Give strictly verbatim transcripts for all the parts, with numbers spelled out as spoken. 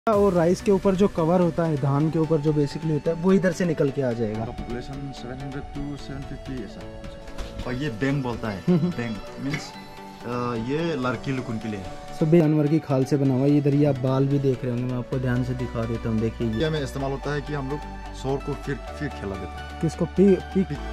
और राइस के ऊपर जो कवर होता है, धान के ऊपर जो बेसिकली होता है, वो इधर से निकल के आ जाएगा। पॉपुलेशन सात सौ टू सात सौ पचास ऐसा। और ये बैंग बोलता है, बैंग मींस ये लड़की लोगों के लिए है। सब जानवर की खाल से बना हुआ है। इधर ये आप बाल भी देख रहे होंगे, मैं आपको ध्यान से दिखा देता हूँ। देखिए ये में इस्तेमाल होता है कि हम लोग शोर को फिर फिर खिला देते हैं। किसको? पी पी, पी।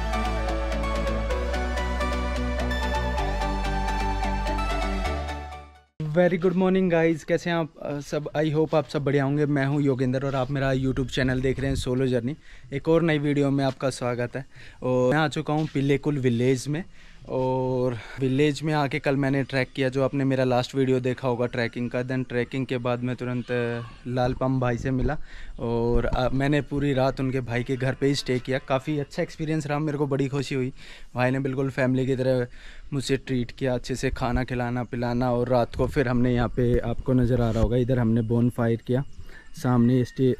वेरी गुड मॉर्निंग गाइस, कैसे हैं आप सब? आई होप आप सब बढ़िया होंगे। मैं हूं योगेंद्र और आप मेरा यूट्यूब चैनल देख रहे हैं सोलो जर्नी। एक और नई वीडियो में आपका स्वागत है। और मैं आ चुका हूं पिल्लेकुल विलेज में। और विलेज में आके कल मैंने ट्रैक किया, जो आपने मेरा लास्ट वीडियो देखा होगा ट्रैकिंग का। देन ट्रैकिंग के बाद मैं तुरंत लालपम भाई से मिला और आ, मैंने पूरी रात उनके भाई के घर पे ही स्टे किया। काफ़ी अच्छा एक्सपीरियंस रहा, मेरे को बड़ी खुशी हुई। भाई ने बिल्कुल फैमिली की तरह मुझे ट्रीट किया, अच्छे से खाना खिलाना पिलाना। और रात को फिर हमने यहाँ पे, आपको नज़र आ रहा होगा, इधर हमने बोन फायर किया। सामने स्टे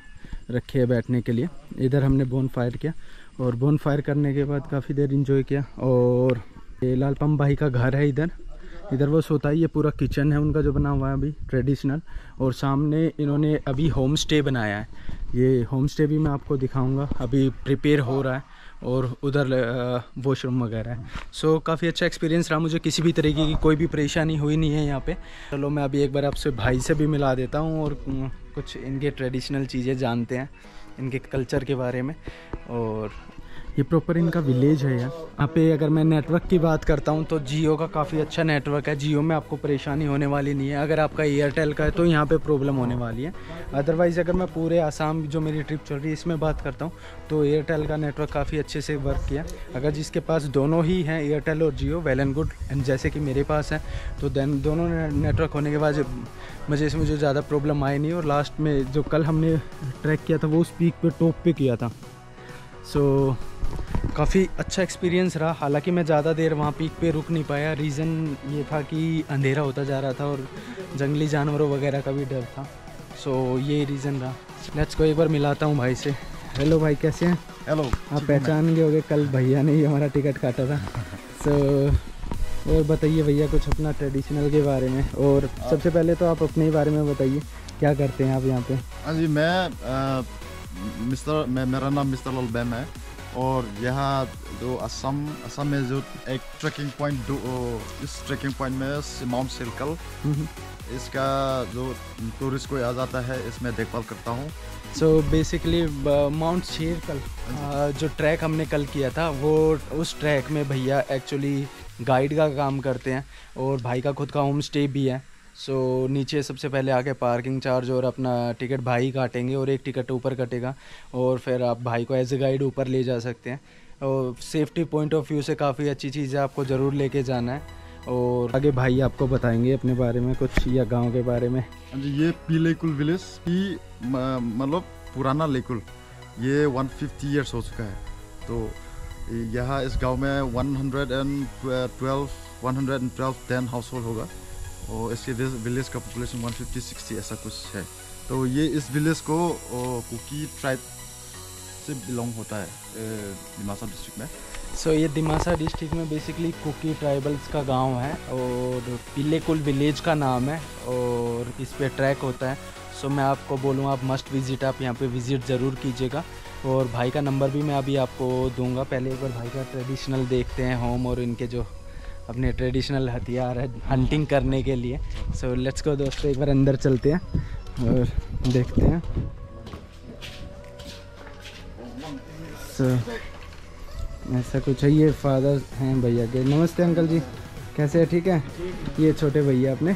रखे बैठने के लिए, इधर हमने बोन फायर किया। और बोन फायर करने के बाद काफ़ी देर इंजॉय किया। और ये लालपम भाई का घर है इधर, इधर वो सोता है। ये पूरा किचन है उनका जो बना हुआ है अभी ट्रेडिशनल। और सामने इन्होंने अभी होम स्टे बनाया है। ये होम स्टे भी मैं आपको दिखाऊंगा, अभी प्रिपेयर हो रहा है। और उधर वॉशरूम वगैरह है। सो so, काफ़ी अच्छा एक्सपीरियंस रहा मुझे। किसी भी तरीके की कोई भी परेशानी हुई नहीं है यहाँ पे। चलो मैं अभी एक बार आपसे भाई से भी मिला देता हूँ और कुछ इनके ट्रेडिशनल चीज़ें जानते हैं, इनके कल्चर के बारे में। और ये प्रॉपर इनका विलेज है यार। यहाँ पे अगर मैं नेटवर्क की बात करता हूँ तो जियो का काफ़ी अच्छा नेटवर्क है। जियो में आपको परेशानी होने वाली नहीं है। अगर आपका एयरटेल का है तो यहाँ पे प्रॉब्लम होने वाली है। अदरवाइज़ अगर मैं पूरे आसाम जो मेरी ट्रिप चल रही है इसमें बात करता हूँ तो एयरटेल का नेटवर्क काफ़ी अच्छे से वर्क किया। अगर जिसके पास दोनों ही हैं, एयरटेल और Jio, well and good. And जैसे कि मेरे पास है तो देन दोनों नेटवर्क होने के बाद मुझे से मुझे ज़्यादा प्रॉब्लम आई नहीं। और लास्ट में जो कल हमने ट्रैक किया था वो उस पीक पे टॉप पे किया था। सो काफ़ी अच्छा एक्सपीरियंस रहा। हालांकि मैं ज़्यादा देर वहाँ पीक पे रुक नहीं पाया। रीज़न ये था कि अंधेरा होता जा रहा था और जंगली जानवरों वगैरह का भी डर था। सो ये रीज़न रहा। लेट्स को एक बार मिलाता हूँ भाई से। हेलो भाई, कैसे हैं? हेलो। आप पहचान गए होंगे, कल भैया ने ही हमारा टिकट काटा था। सो और बताइए भैया कुछ अपना ट्रेडिशनल के बारे में। और सबसे पहले तो आप अपने बारे में बताइए, क्या करते हैं आप यहाँ पे? हाँ जी, मैं आ, मिस्टर मैं मेरा नाम मिस्टर लालबैम है। और यहाँ जो असम असम में जो एक ट्रैकिंग पॉइंट, दो इस ट्रैकिंग पॉइंट में माउंट सिलकल, इसका जो टूरिस्ट को आ जाता है, इसमें देखभाल करता हूँ। सो बेसिकली माउंट सिलकल जो ट्रैक हमने कल किया था, वो उस ट्रैक में भैया एक्चुअली गाइड का काम करते हैं और भाई का खुद का होम स्टे भी है। सो so, नीचे सबसे पहले आके पार्किंग चार्ज और अपना टिकट भाई काटेंगे और एक टिकट ऊपर कटेगा। और फिर आप भाई को एज ए गाइड ऊपर ले जा सकते हैं। और सेफ्टी पॉइंट ऑफ व्यू से काफ़ी अच्छी चीज़ है, आपको ज़रूर लेके जाना है। और आगे भाई आपको बताएंगे अपने बारे में कुछ, या गांव के बारे में। जी, ये पिल्लेकुल विलेज की मतलब पुराना लेकुल, ये एक सौ पचास ईयर्स हो चुका है। तो यहाँ इस गाँव में एक सौ बारह हाउस होल्ड होगा। और इसके विलेज का पॉपुलेशन एक सौ पचास साठ ऐसा कुछ है। तो ये इस विलेज को कुकी ट्राइब से बिलोंग होता है दिमासा डिस्ट्रिक्ट में। सो so, ये दिमासा डिस्ट्रिक्ट में बेसिकली कुकी ट्राइबल्स का गांव है और पिल्लेकुल विलेज का नाम है। और इस पे ट्रैक होता है। सो so, मैं आपको बोलूँ आप मस्ट विज़िट, आप यहाँ पे विज़िट ज़रूर कीजिएगा। और भाई का नंबर भी मैं अभी आपको दूँगा। पहले एक बार भाई का ट्रेडिशनल देखते हैं होम और इनके जो अपने ट्रेडिशनल हथियार है हंटिंग करने के लिए। सो लेट्स गो दोस्तों, एक बार अंदर चलते हैं और देखते हैं। सो so, ऐसा कुछ है। ये फादर हैं भैया के। नमस्ते अंकल जी, कैसे है? ठीक है। ये छोटे भैया अपने,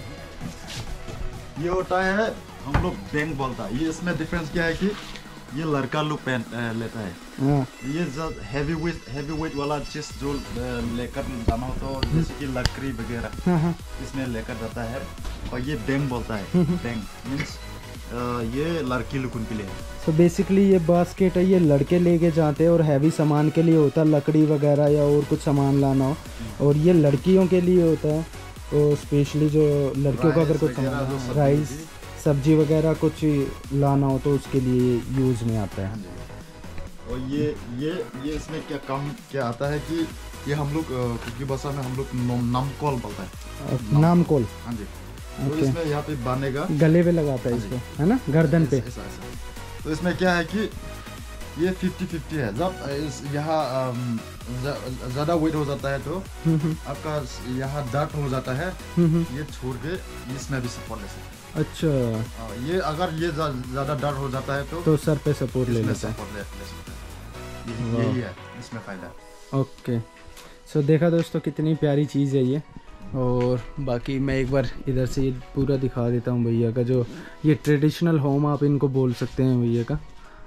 ये होता है हम लोग बैंक बोलता है। ये इसमें डिफरेंस क्या है कि ये लड़का लोग पहन लेता है। हाँ। ये जो हैवी वेट हैवी वेट वाला चीज जो लेकर जाना होता है, जैसे कि लकड़ी वगैरह, हाँ। इसमें लेकर जाता है। और ये बैंक बोलता है। बैंक मीन्स ये लड़की लोगों के लिए है। सो बेसिकली ये बास्केट है, ये लड़के लेके जाते हैं और हैवी सामान के लिए होता है, लकड़ी वगैरह या और कुछ सामान लाना हो। और ये लड़कियों के लिए होता है, और स्पेशली जो लड़कियों का अगर कुछ सामान, राइस सब्जी वगैरह कुछ लाना हो तो उसके लिए यूज़ में आता है। और ये ये ये इसमें क्या काम क्या आता है कि ये हम लोग कुकी भाषा में हम लोग नामकोल बोलते हैं। नामकोल? हाँ जी। तो इसमें यहाँ पे बांधेगा, गले पे लगाता है इसको, है ना, गर्दन पे। ऐसा ऐसा। तो इसमें क्या है कि ये फिफ्टी फिफ्टी है। जब इस यहाँ ज़्यादा वेट हो जाता है तो आपका यहाँ दर्द हो जाता है, ये छोड़ के इसमें भी सपोर्ट ले सकते हैं। अच्छा, ये अगर ये ज़्यादा दर्द हो जाता है तो तो सर पे सपोर्ट ले लेता है। सपोर्ट ले सकते हैं। यही है इसमें फ़ायदा। ओके, सो देखा दोस्तों कितनी प्यारी चीज़ है ये। और बाकी मैं एक बार इधर से ये पूरा दिखा देता हूँ भैया का, जो ये ट्रेडिशनल होम आप इनको बोल सकते हैं भैया का।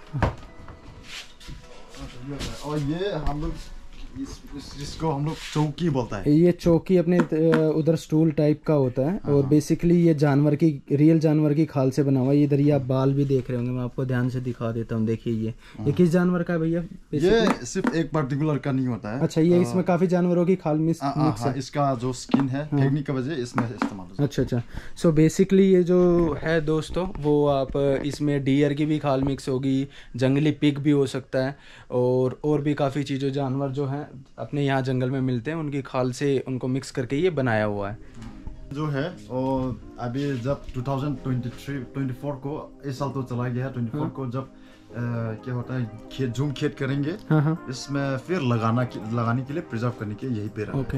और ये हम लोग इस, इस जिसको हम लोग चौकी बोलता है। ये चौकी अपने उधर स्टूल टाइप का होता है। और बेसिकली ये जानवर की, रियल जानवर की खाल से बना हुआ है। इधर ये आप बाल भी देख रहे होंगे, मैं आपको ध्यान से दिखा देता हूँ। देखिए ये ये किस जानवर का है भैया? ये सिर्फ एक पर्टिकुलर का नहीं होता है। अच्छा, ये इसमें काफी जानवरों की खाल मिक्स है। इसका जो स्किन है टेक्निक की वजह इसमें इस्तेमाल होता है। अच्छा अच्छा, सो बेसिकली ये जो है दोस्तों, वो आप इसमें डियर की भी खाल मिक्स होगी, जंगली पिग भी हो सकता है, और और भी काफ़ी चीज़ें, जानवर जो हैं अपने यहाँ जंगल में मिलते हैं, उनकी खाल से उनको मिक्स करके ये बनाया हुआ है जो है। और अभी जब two thousand twenty three twenty four को, इस साल तो चला गया है, ट्वेंटी फोर को जब आ, क्या होता है, खेत झूम खेत करेंगे, इसमें फिर लगाना लगाने के लिए प्रिजर्व करने के यही पे रहा। ओके,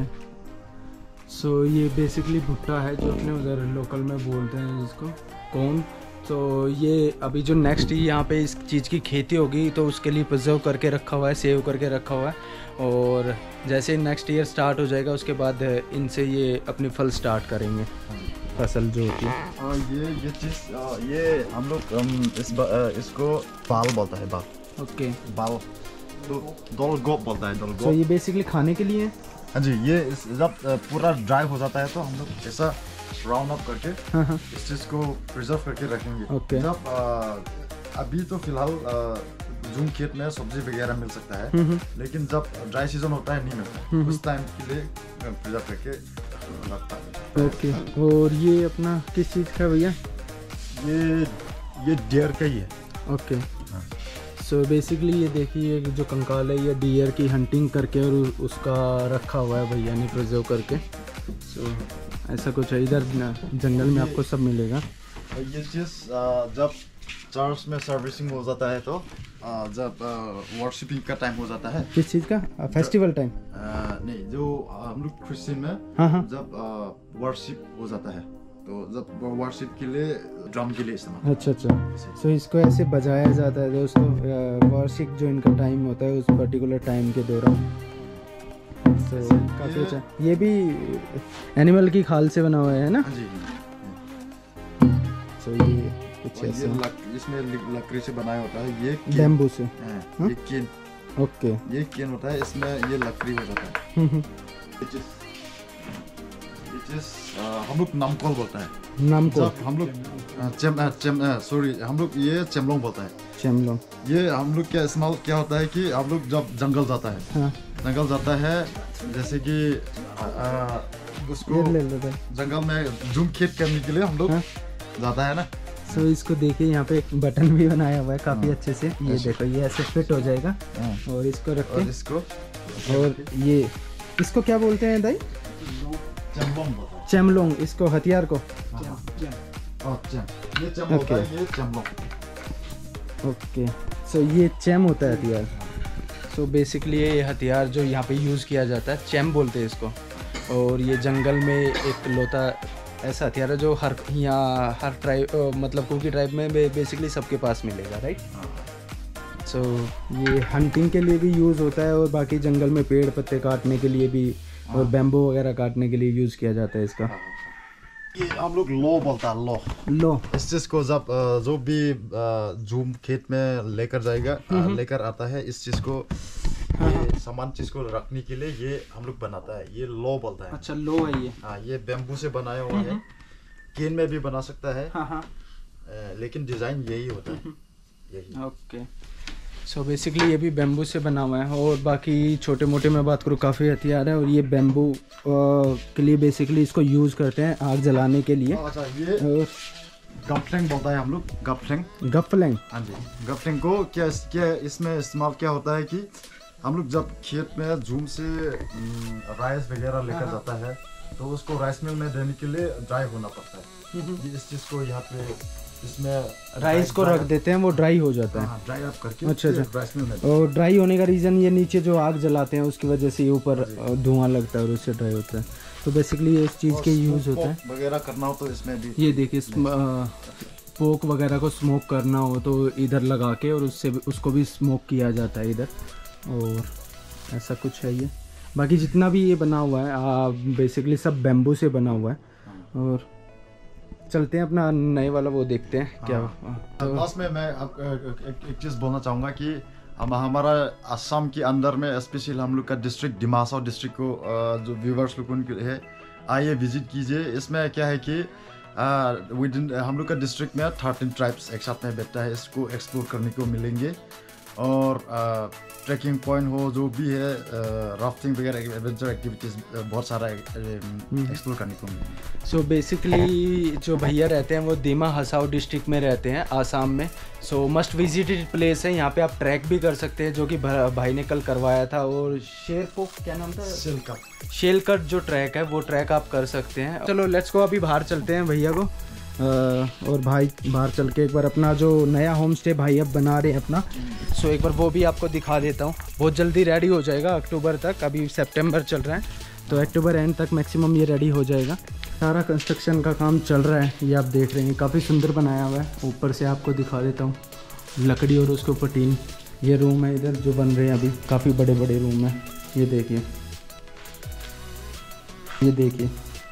सो ये बेसिकली भुट्टा है जो अपने उधर लोकल में बोलते हैं जिसको कौन। तो ये अभी जो नेक्स्ट यहाँ पे इस चीज़ की खेती होगी तो उसके लिए प्रिजर्व करके रखा हुआ है, सेव करके रखा हुआ है। और जैसे नेक्स्ट ईयर स्टार्ट हो जाएगा उसके बाद इनसे ये अपनी फल स्टार्ट करेंगे, फसल जो होती है। और ये ये चीज़ ये हम लोग इस इसको बाल बोलता है, बाल। ओके, बाल तो दोल गोप बोलता है, दोल गोप। तो ये बेसिकली खाने के लिए है? हाँ जी, ये इस, जब पूरा ड्राई हो जाता है तो हम लोग ऐसा राउंड अप करके हाँ हाँ। इस चीज़ को प्रिजर्व करके रखेंगे। ओके। जब आ, अभी तो फिलहाल जूम खेत में सब्जी वगैरह मिल सकता है, लेकिन जब ड्राई सीजन होता है नहीं मिलता, उस टाइम के लिए प्रिजर्व करके रखता है। ओके, और ये अपना किस चीज़ का भैया? ये ये डियर का ही है। ओके, सो बेसिकली ये देखिए जो कंकाल है ये डियर की हंटिंग करके और उसका रखा हुआ है भैया ने प्रिजर्व करके। सो so, ऐसा कुछ है। इधर जंगल में आपको सब मिलेगा। ये चीज़ जब चर्च में सर्विसिंग हो जाता है तो जब वर्शिपिंग का टाइम हो जाता है। किस चीज़ का? Festival time? नहीं, जो हम लोग क्रिश्चियन में हाँ हाँ। जब वर्शिप हो जाता है तो जब वर्शिप के लिए ड्रम के लिए इस्तेमाल। अच्छा अच्छा, सो इसको ऐसे बजाया जाता है दोस्तों, वर्शिप जो इनका टाइम होता है उस पर्टिकुलर टाइम के दौरान। तो काफ़ी अच्छा। ये भी एनिमल की खाल से बना हुआ है ना? जी। सो ये कुछ ऐसे इसमें लकड़ी से बनाया होता है, ये बैम्बू से। ये केन। ओके, ये केन होता है, इसमें ये लकड़ी हो जाता है। ये चीज़ हम लोग नामकोल बोलता है। नामकोल? हम लोग चेम चेम सॉरी हम लोग ये चेमलोंग बोलता है। चेमलोंग। ये हम लोग क्या इस्तेमाल क्या होता है कि हम लोग जब जंगल जाता है, हाँ। जंगल जाता है जैसे कि उसको जंगल में जूम खेत करने के लिए हम लोग जाता है ना। सो so, इसको देखिए यहाँ पे एक बटन भी बनाया हुआ है काफी अच्छे से। ये देखो, ये ऐसे फिट हो जाएगा और इसको रखते हैं इसको। और ये इसको क्या बोलते हैं दाई? चेमलोंग। इसको हथियार को ओके ओके, सो ये चैम होता है हथियार। सो so, बेसिकली ये हथियार जो यहाँ पे यूज़ किया जाता है, चैम बोलते हैं इसको। और ये जंगल में एक लौता ऐसा हथियार है जो हर यहाँ हर ट्राइब मतलब कुकी ट्राइब में बेसिकली सबके पास मिलेगा, राइट? सो so, ये हंटिंग के लिए भी यूज़ होता है और बाकी जंगल में पेड़ पत्ते काटने के लिए भी और बैम्बू वगैरह काटने के लिए यूज़ किया जाता है इसका। ये हम लोग लो बोलता है, लो लो। इस चीज़ को जब जो भी जूम खेत में लेकर जाएगा, लेकर आता है, इस चीज़ को ये सामान चीज़ को रखने के लिए ये हम लोग बनाता है, ये लो बोलता है। अच्छा, लो है ये? हाँ, ये बैम्बू से बनाया हुआ है। केन में भी बना सकता है। हाँ हाँ। लेकिन डिज़ाइन यही होता है, यही। ओके, सो बेसिकली ये भी बैम्बू से बना हुआ है। और बाकी छोटे मोटे मैं बात करूँ काफ़ी हथियार है। और ये बैम्बू के लिए बेसिकली इसको यूज़ करते हैं आग जलाने के लिए। अच्छा, ये और गफलिंग बोलता है हम लोग, गफलिंग। गफलिंग? हाँ जी। गफलिंग को क्या क्या इसमें इस्तेमाल क्या होता है कि हम लोग जब खेत में झूम से राइस वगैरह लेकर जाता है तो उसको राइस मिल में देने के लिए ड्राई होना पड़ता है। ये इस चीज़ को यहाँ पे इसमें राइस को रख देते हैं, वो ड्राई हो जाता है। हाँ, ड्राई अप करके अच्छा अच्छा। राइस मिल में और ड्राई होने का रीज़न ये नीचे जो आग जलाते हैं उसकी वजह से ये ऊपर धुआं लगता है और उससे ड्राई होता है। तो बेसिकली इस चीज़ के यूज़ होता है वगैरह करना हो तो इसमें भी ये देखिए पोक वगैरह को स्मोक करना हो तो इधर लगा के और उससे उसको भी स्मोक किया जाता है इधर। और ऐसा कुछ है ये। बाकी जितना भी ये बना हुआ है बेसिकली सब बैम्बू से बना हुआ है। और चलते हैं अपना नए वाला वो देखते हैं क्या। तो लास्ट में मैं आप एक, एक चीज़ बोलना चाहूँगा कि हम हमारा असम के अंदर में स्पेशल हम लोग का डिस्ट्रिक्ट डिमासा डिस्ट्रिक्ट को जो व्यूवर्स लोगों के है आइए विजिट कीजिए। इसमें क्या है कि विद इन हम लोग का डिस्ट्रिक्ट में थर्टीन ट्राइब्स एक साथ में बैठता है, इसको एक्सप्लोर करने को मिलेंगे। और ट्रैकिंग पॉइंट हो जो भी है, राफ्टिंग वगैरह एडवेंचर एक्टिविटीज़ बहुत सारा एक्सप्लोर करने को मिलेंगे। सो बेसिकली जो भैया रहते हैं वो दीमा हसाओ डिस्ट्रिक्ट में रहते हैं आसाम में। सो मस्ट विजिटेड प्लेस है, यहाँ पे आप ट्रैक भी कर सकते हैं जो कि भाई ने कल करवाया था। और शेरपोक क्या नाम था, शेलकट शेलकट जो ट्रैक है वो ट्रैक आप कर सकते हैं। चलो लेट्स गो, अभी बाहर चलते हैं भैया को। आ, और भाई बाहर चल के एक बार अपना जो नया होम स्टे भाई अब बना रहे हैं अपना, सो एक बार वो भी आपको दिखा देता हूँ। बहुत जल्दी रेडी हो जाएगा अक्टूबर तक, अभी सितंबर चल रहा है तो अक्टूबर एंड तक मैक्सिमम ये रेडी हो जाएगा। सारा कंस्ट्रक्शन का काम चल रहा है, ये आप देख रहे हैं काफ़ी सुंदर बनाया हुआ है। ऊपर से आपको दिखा देता हूँ लकड़ी और उसके ऊपर टीन। ये रूम है इधर जो बन रहे हैं अभी, काफ़ी बड़े बड़े रूम हैं। ये देखिए ये देखिए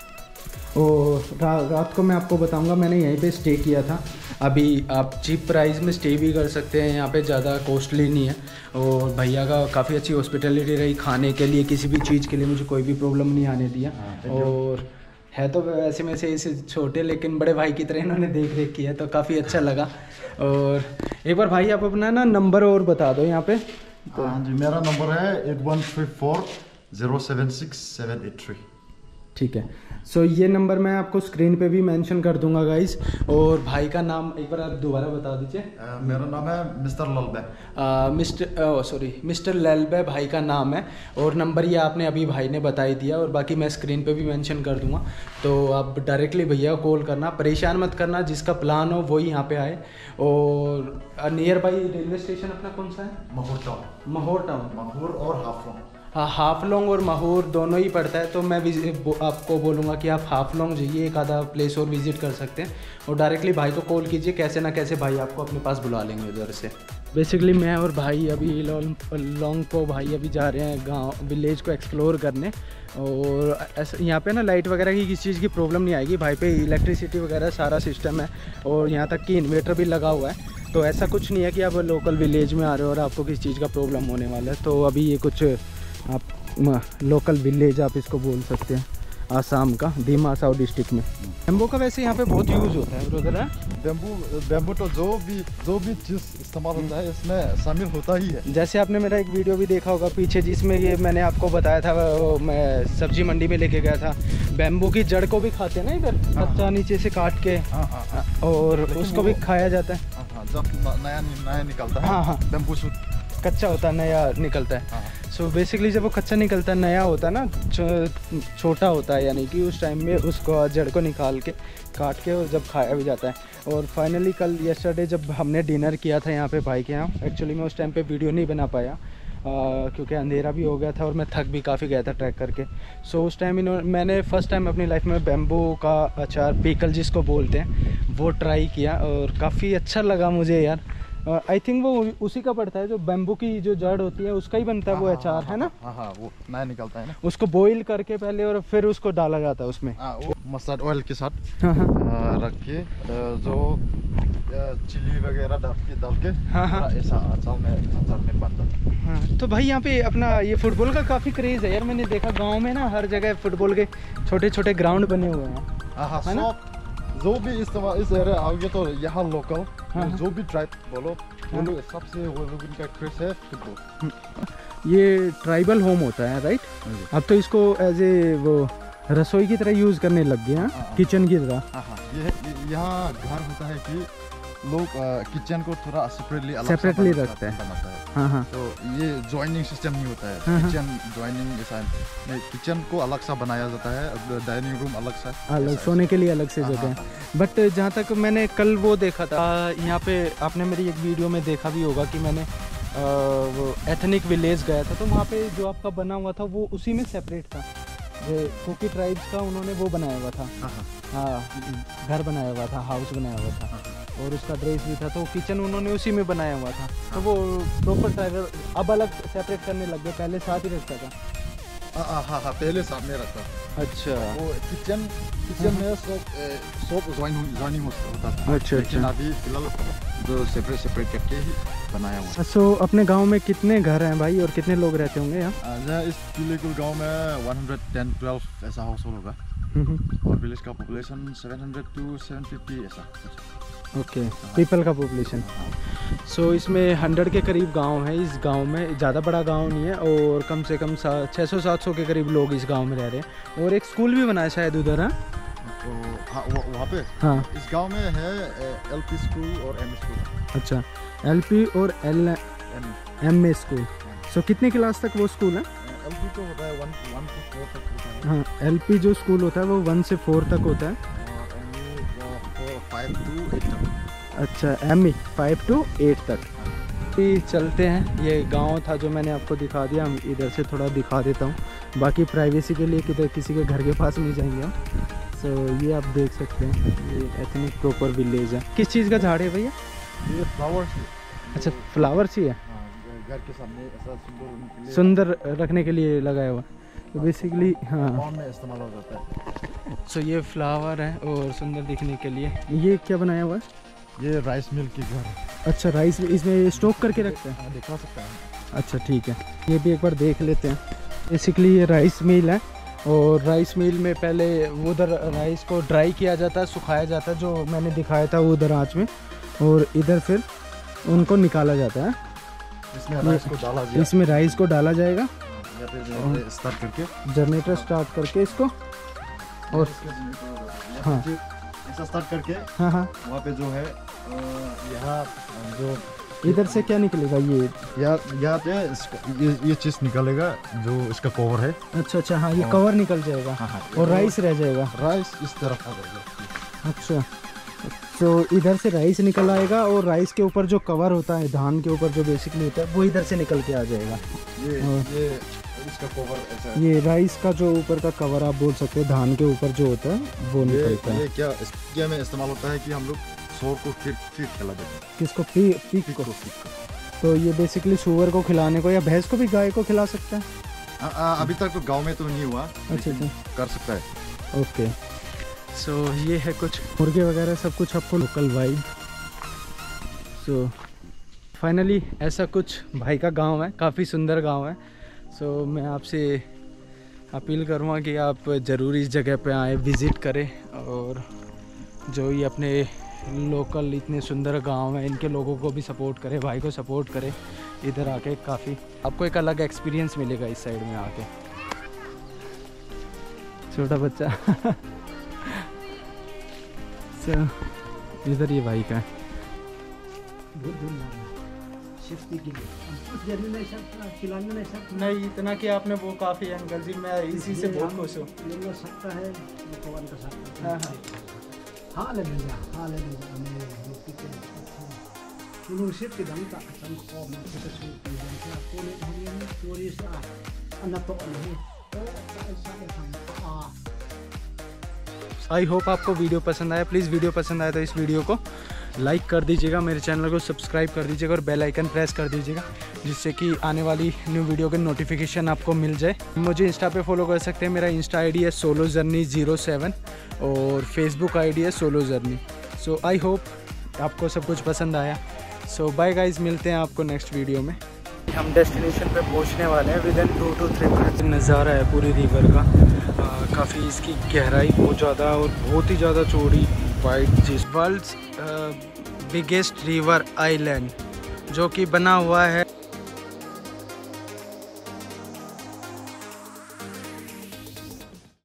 और रा, रात को मैं आपको बताऊंगा, मैंने यहीं पे स्टे किया था। अभी आप चीप प्राइस में स्टे भी कर सकते हैं, यहाँ पे ज़्यादा कॉस्टली नहीं है। और भैया का काफ़ी अच्छी हॉस्पिटलिटी रही, खाने के लिए किसी भी चीज़ के लिए मुझे कोई भी प्रॉब्लम नहीं आने दिया। और है तो वैसे में से इसे छोटे लेकिन बड़े भाई की तरह इन्होंने देख रेख किया तो काफ़ी अच्छा लगा। और एक बार भाई आप अपना ना नंबर और बता दो यहाँ पे। तो हाँ जी, मेरा नंबर है eight one three four zero seven six seven eight three. ठीक है, सो so, ये नंबर मैं आपको स्क्रीन पे भी मेंशन कर दूंगा गाइस। और भाई का नाम एक बार आप दोबारा बता दीजिए। uh, मेरा नाम है mister Lalbe. Mister sorry mister Lalbe भाई का नाम है। और नंबर ये आपने अभी भाई ने बता ही दिया और बाकी मैं स्क्रीन पे भी मेंशन कर दूंगा। तो आप डायरेक्टली भैया को कॉल करना, परेशान मत करना, जिसका प्लान हो वही यहाँ पे आए। और नियर बाई रेलवे स्टेशन अपना कौन सा है? महोर टाउन। महोर टाउन महोर और हाफलोंग। हाँ, हाफलोंग और महोर दोनों ही पड़ता है। तो मैं आपको बोलूँगा कि आप हाफलोंग जाइए, एक आधा प्लेस और विजिट कर सकते हैं। और डायरेक्टली भाई को कॉल कीजिए, कैसे ना कैसे भाई आपको अपने पास बुला लेंगे उधर से। बेसिकली मैं और भाई अभी लॉन्ग को भाई अभी जा रहे हैं गांव विलेज को एक्सप्लोर करने। और ऐसा यहाँ पे ना लाइट वगैरह की किसी चीज़ की प्रॉब्लम नहीं आएगी, भाई पे इलेक्ट्रिसिटी वगैरह सारा सिस्टम है। और यहाँ तक कि इन्वर्टर भी लगा हुआ है। तो ऐसा कुछ नहीं है कि आप लोकल विलेज में आ रहे हो और आपको किसी चीज़ का प्रॉब्लम होने वाला है। तो अभी ये कुछ आप लोकल विलेज आप इसको बोल सकते हैं आसाम का, दीमा हसाओ डिस्ट्रिक्ट में। बैम्बू का वैसे यहाँ पे बहुत यूज़ होता है ब्रदर। बैम्बू बैम्बू तो जो भी जो भी चीज़ इस्तेमाल होता है इसमें शामिल होता ही है। जैसे आपने मेरा एक वीडियो भी देखा होगा पीछे, जिसमें ये मैंने आपको बताया था, वो मैं सब्जी मंडी में लेके गया था। बैम्बू की जड़ को भी खाते हैं ना इधर, कच्चा नीचे से काट के। हाँ हाँ, और उसको भी खाया जाता है। हाँ, जब नया नया निकलता है। हाँ हाँ, बैम्बू शूट कच्चा होता है, नया निकलता है। सो so बेसिकली जब वो कच्चा निकलता है, नया होता है ना, छो, छोटा होता है, यानी कि उस टाइम में उसको जड़ को निकाल के काट के और जब खाया भी जाता है। और फाइनली कल यस्टरडे जब हमने डिनर किया था यहाँ पे भाई के यहाँ, एक्चुअली मैं उस टाइम पे वीडियो नहीं बना पाया क्योंकि अंधेरा भी हो गया था और मैं थक भी काफ़ी गया था ट्रैक करके। सो so उस टाइम इन्होंने मैंने फ़र्स्ट टाइम अपनी लाइफ में बैम्बू का अचार, पीकल जिसको बोलते हैं, वो ट्राई किया और काफ़ी अच्छा लगा मुझे यार। आई uh, थिंक वो उसी का पड़ता है, जो बैम्बू की जो जड़ होती है उसका ही बनता है वो अचार, है ना? हाँ हाँ, वो नया निकलता है ना। उसको बॉईल करके पहले और फिर उसको डाला जाता है उसमें। हाँ, वो मस्टर्ड ऑयल के साथ हाँ हाँ रख के जो चिली वगैरह डाल के डाल के हाँ हाँ ऐसा अचार में अचार में बनता है। हाँ, तो भाई यहाँ पे अपना ये फुटबॉल का काफ़ी क्रेज़ है यार। मैंने देखा गाँव में ना हर जगह फुटबॉल के छोटे छोटे ग्राउंड बने हुए हैं। हाँ है ना? जो भी इस्तेमाल इस एरिया आओगे तो यहाँ लोकल हाँ, जो भी ट्राइब बोलो, वो लोग सबसे वो लोग इनका क्रेज है फुटबॉल। ये ट्राइबल होम होता है राइट? अब तो इसको एज ए वो रसोई की तरह यूज़ करने लग गए हैं, किचन की तरह। हाँ हाँ, ये यहाँ घर होता है कि लोग किचन को थोड़ा सेपरेटली अलग सेपरेटली रखते हैं बनाता है। हाँ हाँ। तो ये जॉइनिंग सिस्टम नहीं होता है। हाँ, किचन जॉइनिंग ऐसा नहीं, किचन को अलग सा बनाया जाता है, डाइनिंग रूम अलग सा, अलग सोने के लिए अलग से जगह है। बट जहाँ तक मैंने कल वो देखा था यहाँ पे, आपने मेरी एक वीडियो में देखा भी होगा कि मैंने आ, वो एथनिक विलेज गया था, तो वहाँ पे जो आपका बना हुआ था वो उसी में सेपरेट था। जो कुकी ट्राइब्स का उन्होंने वो बनाया हुआ था, हाँ घर बनाया हुआ था, हाउस बनाया हुआ था, और उसका ड्रेस भी था, तो किचन उन्होंने उसी में बनाया हुआ था। तो वो प्रॉपर ट्राइबल अब अलग सेपरेट करने लग गए, पहले साथ ही रखता था। हाँ हाँ हाँ, पहले सामने रखता। अच्छा। वो किचन किचन में सब सब जॉइन जॉइनिंग होता था। अच्छा अच्छा। अभी फिलहाल जो सेपरेट सेपरेट करके ही बनाया हुआ। सो so, अपने गांव में कितने घर हैं भाई और कितने लोग रहते होंगे यहाँ? यहाँ इस पिलेकुल गांव में एक सौ दस बारह ऐसा हाउस होल्ड होगा, और विलेज का पॉपुलेशन सात सौ टू सात सौ पचास ऐसा। ओके, पीपल का पॉपुलेशन। सो so, इसमें हंड्रेड के करीब गांव है। इस गांव में ज़्यादा बड़ा गांव नहीं है, और कम से कम छः सौ सात सौ के करीब लोग इस गांव में रह रहे हैं, और एक स्कूल भी बना है शायद उधर। हाँ तो हाँ वहाँ पे हाँ इस गांव में है एलपी स्कूल और एम स्कूल। अच्छा, एलपी और L M A school. So कितने क्लास तक वो स्कूल है? एलपी तो होता है वन वन से फोर तक होता है। हाँ, एलपी जो स्कूल होता है वो वन से फोर तक होता है, और एम फाइव टू एट तक। अच्छा, M E five to eight तक। अभी चलते हैं, ये गांव था जो मैंने आपको दिखा दिया, हम इधर से थोड़ा दिखा देता हूँ। बाकी प्राइवेसी के लिए किधर किसी के घर के पास नहीं जाएंगे हम। सो so, ये आप देख सकते हैं, ये एथनिक प्रॉपर विलेज है। किस चीज़ का झाड़ है भैया? ये फ्लावर्स। अच्छा, फ्लावर्स ही है, घर के सामने ऐसा सुंदर सुंदर रखने के लिए लगाया हुआ। तो बेसिकली हाँ में इस्तेमाल हो जाता है। सो so, ये फ्लावर है और सुंदर दिखने के लिए। ये क्या बनाया हुआ है? ये राइस मिल की घर। अच्छा, राइस इसमें स्टॉक करके रखते हैं? दिखा सकता है। अच्छा ठीक है, ये भी एक बार देख लेते हैं। बेसिकली ये राइस मिल है, और राइस मिल में पहले उधर राइस को ड्राई किया जाता है, सुखाया जाता है, जो मैंने दिखाया था उधर आँच में, और इधर फिर उनको निकाला जाता है। इसमें राइस को डाला जाएगा। इसमें राइस को डाला जाएगा, स्टार्ट करके जनरेटर स्टार्ट करके इसको, और हाँ ऐसा स्टार्ट करके हाँ हाँ वहाँ पे जो है यहाँ जो इधर से क्या निकलेगा? ये यहाँ यहाँ पे ये ये चीज़ निकलेगा जो इसका कवर है। अच्छा अच्छा, हाँ ये कवर निकल जाएगा। हाँ, हाँ, और राइस रह जाएगा। राइस इस तरफ आ जाएगा। अच्छा, तो इधर से राइस निकल आएगा, और राइस के ऊपर जो कवर होता है, धान के ऊपर जो बेसिकली होता है, वो इधर से निकल के आ जाएगा। ये ये इसका कवर ऐसा, ये राइस का जो ऊपर का कवर आप बोल सकते हो, धान के ऊपर जो होता है वो निकलता है। ये क्या क्या में इस्तेमाल होता है कि हम लोग सूअर को फीड फीड खिला देते हैं। किसको? पी पीक को। तो ये बेसिकली सुअर को खिलाने को, या भैंस को भी, गाय को खिला सकता है? आ, आ, अभी तक तो गांव में तो नहीं हुआ। अच्छा अच्छा, कर सकता है। ओके। सो so, ये है कुछ मुर्गे वगैरह सब कुछ आपको लोकल वाइब। सो फाइनली ऐसा कुछ भाई का गांव है, काफ़ी सुंदर गांव है। सो so, मैं आपसे अपील करूँगा कि आप ज़रूर इस जगह पे आएँ, विज़िट करें, और जो ये अपने लोकल इतने सुंदर गांव हैं, इनके लोगों को भी सपोर्ट करें, भाई को सपोर्ट करें। इधर आके काफ़ी आपको एक अलग एक्सपीरियंस मिलेगा इस साइड में आके। छोटा बच्चा सो इधर ये भाई का है। नहीं इतना कि आपने वो काफ़ी है अंकल जी, मैं इसी से बहुत खुश हूँ। हाँ हाँ Hallelujah, hallelujah. Kunusit ke dang ta chang ko ma ke su ke dang sa ko ne hong ne story sa ana to ne to sa sa sa a I hope आपको video पसंद आया। Please video पसंद आया तो इस video को like कर दीजिएगा, मेरे चैनल को सब्सक्राइब कर दीजिएगा, और बेल आइकन प्रेस कर दीजिएगा, जिससे कि आने वाली न्यू वीडियो के नोटिफिकेशन आपको मिल जाए। मुझे इंस्टा पे फॉलो कर सकते हैं, मेरा इंस्टा आईडी है सोलो जर्नी ज़ीरो सेवन, और फेसबुक आईडी है solo journey. So I hope आपको सब कुछ पसंद आया। सो बाय गाइज, मिलते हैं आपको नेक्स्ट वीडियो में। हम डेस्टिनेशन पे पहुंचने वाले हैं within two to three minutes. नज़ारा है पूरी रिवर का, काफ़ी इसकी गहराई बहुत ज़्यादा और बहुत ही ज़्यादा चौड़ी वाइड, जिस वर्ल्ड्स बिगेस्ट रिवर आइलैंड जो कि बना हुआ है